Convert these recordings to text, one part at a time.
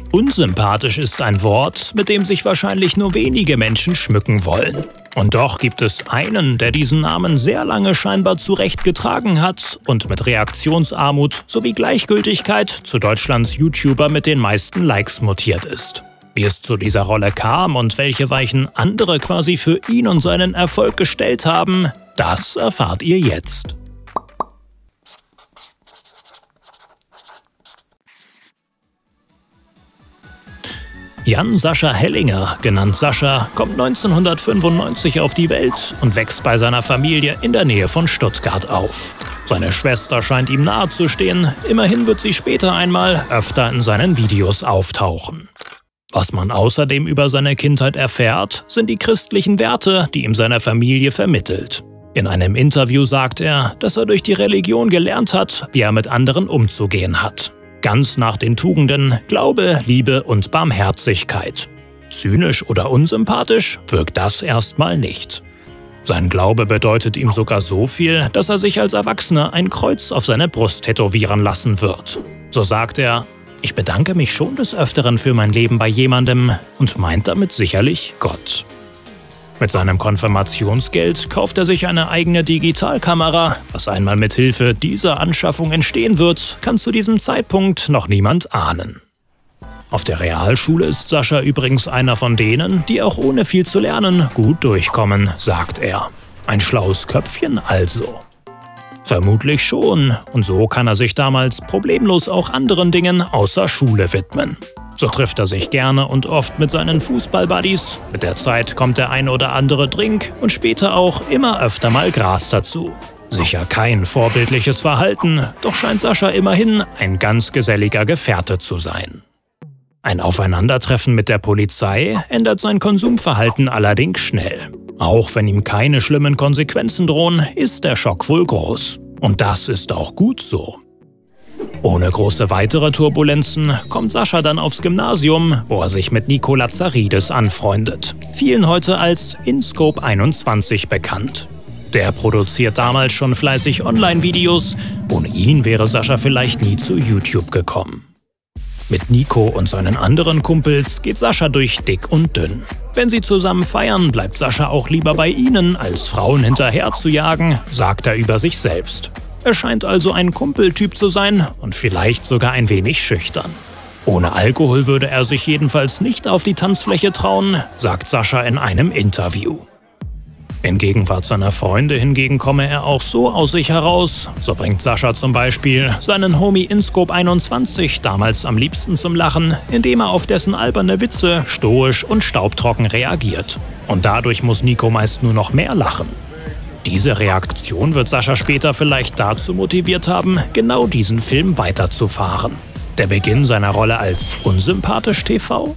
Unsympathisch ist ein Wort, mit dem sich wahrscheinlich nur wenige Menschen schmücken wollen. Und doch gibt es einen, der diesen Namen sehr lange scheinbar zurecht getragen hat und mit Reaktionsarmut sowie Gleichgültigkeit zu Deutschlands YouTuber mit den meisten Likes mutiert ist. Wie es zu dieser Rolle kam und welche Weichen andere quasi für ihn und seinen Erfolg gestellt haben, das erfahrt ihr jetzt. Jan Sascha Hellinger, genannt Sascha, kommt 1995 auf die Welt und wächst bei seiner Familie in der Nähe von Stuttgart auf. Seine Schwester scheint ihm nahe zu stehen, immerhin wird sie später einmal öfter in seinen Videos auftauchen. Was man außerdem über seine Kindheit erfährt, sind die christlichen Werte, die ihm seine Familie vermittelt. In einem Interview sagt er, dass er durch die Religion gelernt hat, wie er mit anderen umzugehen hat. Ganz nach den Tugenden Glaube, Liebe und Barmherzigkeit. Zynisch oder unsympathisch wirkt das erstmal nicht. Sein Glaube bedeutet ihm sogar so viel, dass er sich als Erwachsener ein Kreuz auf seine Brust tätowieren lassen wird. So sagt er: Ich bedanke mich schon des Öfteren für mein Leben bei jemandem und meint damit sicherlich Gott. Mit seinem Konfirmationsgeld kauft er sich eine eigene Digitalkamera. Was einmal mit Hilfe dieser Anschaffung entstehen wird, kann zu diesem Zeitpunkt noch niemand ahnen. Auf der Realschule ist Sascha übrigens einer von denen, die auch ohne viel zu lernen gut durchkommen, sagt er. Ein schlaues Köpfchen also. Vermutlich schon, und so kann er sich damals problemlos auch anderen Dingen außer Schule widmen. So trifft er sich gerne und oft mit seinen Fußball-Buddies. Mit der Zeit kommt der ein oder andere Drink und später auch immer öfter mal Gras dazu. Sicher kein vorbildliches Verhalten, doch scheint Sascha immerhin ein ganz geselliger Gefährte zu sein. Ein Aufeinandertreffen mit der Polizei ändert sein Konsumverhalten allerdings schnell. Auch wenn ihm keine schlimmen Konsequenzen drohen, ist der Schock wohl groß. Und das ist auch gut so. Ohne große weitere Turbulenzen kommt Sascha dann aufs Gymnasium, wo er sich mit Nico Lazaridis anfreundet, vielen heute als InScope 21 bekannt. Der produziert damals schon fleißig Online-Videos, ohne ihn wäre Sascha vielleicht nie zu YouTube gekommen. Mit Nico und seinen anderen Kumpels geht Sascha durch dick und dünn. Wenn sie zusammen feiern, bleibt Sascha auch lieber bei ihnen, als Frauen hinterher zu jagen, sagt er über sich selbst. Er scheint also ein Kumpeltyp zu sein und vielleicht sogar ein wenig schüchtern. Ohne Alkohol würde er sich jedenfalls nicht auf die Tanzfläche trauen, sagt Sascha in einem Interview. In Gegenwart seiner Freunde hingegen komme er auch so aus sich heraus. So bringt Sascha zum Beispiel seinen Homie InScope 21 damals am liebsten zum Lachen, indem er auf dessen alberne Witze stoisch und staubtrocken reagiert. Und dadurch muss Nico meist nur noch mehr lachen. Diese Reaktion wird Sascha später vielleicht dazu motiviert haben, genau diesen Film weiterzufahren. Der Beginn seiner Rolle als unsympathisch TV?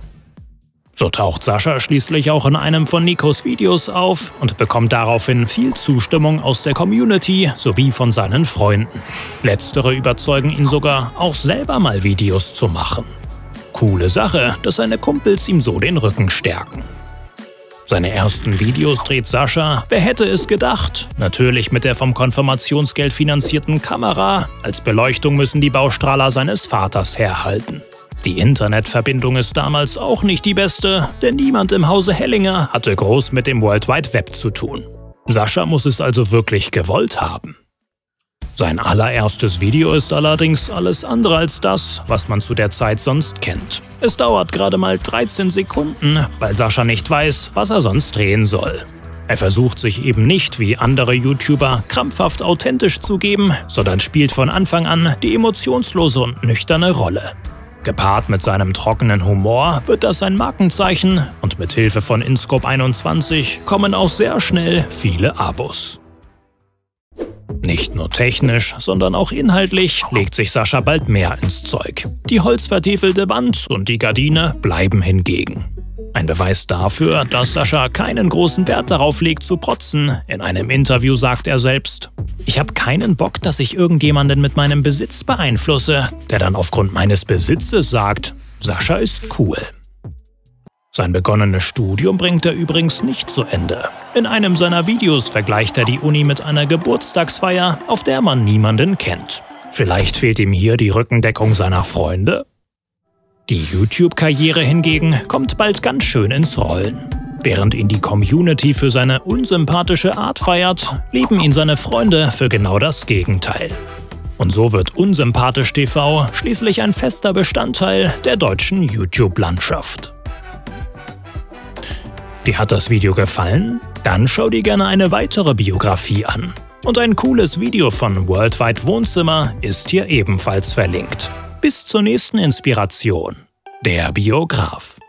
So taucht Sascha schließlich auch in einem von Nikos Videos auf und bekommt daraufhin viel Zustimmung aus der Community sowie von seinen Freunden. Letztere überzeugen ihn sogar, auch selber mal Videos zu machen. Coole Sache, dass seine Kumpels ihm so den Rücken stärken. Seine ersten Videos dreht Sascha, wer hätte es gedacht, natürlich mit der vom Konfirmationsgeld finanzierten Kamera. Als Beleuchtung müssen die Baustrahler seines Vaters herhalten. Die Internetverbindung ist damals auch nicht die beste, denn niemand im Hause Hellinger hatte groß mit dem World Wide Web zu tun. Sascha muss es also wirklich gewollt haben. Sein allererstes Video ist allerdings alles andere als das, was man zu der Zeit sonst kennt. Es dauert gerade mal 13 Sekunden, weil Sascha nicht weiß, was er sonst drehen soll. Er versucht sich eben nicht, wie andere YouTuber, krampfhaft authentisch zu geben, sondern spielt von Anfang an die emotionslose und nüchterne Rolle. Gepaart mit seinem trockenen Humor wird das ein Markenzeichen und mit Hilfe von InScope 21 kommen auch sehr schnell viele Abos. Nicht nur technisch, sondern auch inhaltlich legt sich Sascha bald mehr ins Zeug. Die holzvertiefelte Wand und die Gardine bleiben hingegen. Ein Beweis dafür, dass Sascha keinen großen Wert darauf legt zu protzen. In einem Interview sagt er selbst: Ich habe keinen Bock, dass ich irgendjemanden mit meinem Besitz beeinflusse, der dann aufgrund meines Besitzes sagt, Sascha ist cool. Sein begonnenes Studium bringt er übrigens nicht zu Ende. In einem seiner Videos vergleicht er die Uni mit einer Geburtstagsfeier, auf der man niemanden kennt. Vielleicht fehlt ihm hier die Rückendeckung seiner Freunde? Die YouTube-Karriere hingegen kommt bald ganz schön ins Rollen. Während ihn die Community für seine unsympathische Art feiert, lieben ihn seine Freunde für genau das Gegenteil. Und so wird Unsympathisch TV schließlich ein fester Bestandteil der deutschen YouTube-Landschaft. Dir hat das Video gefallen? Dann schau dir gerne eine weitere Biografie an. Und ein cooles Video von Worldwide Wohnzimmer ist hier ebenfalls verlinkt. Bis zur nächsten Inspiration. Der Biograf.